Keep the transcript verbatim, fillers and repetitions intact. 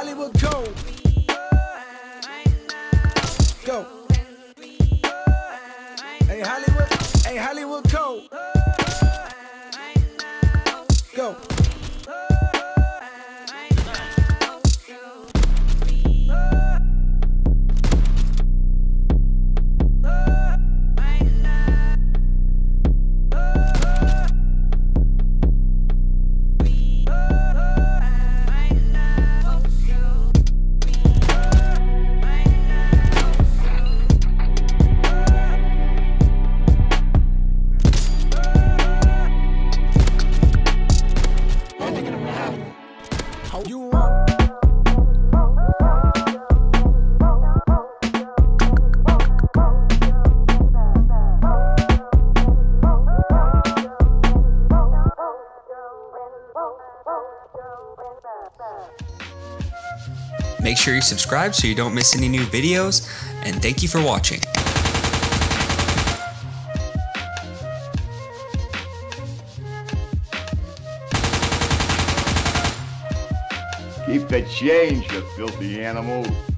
Hollywood Code. Go. Hey Hollywood, hey Hollywood Code. Go. You want Make sure you subscribe so you don't miss any new videos, and thank you for watching. Keep the change, you filthy animal.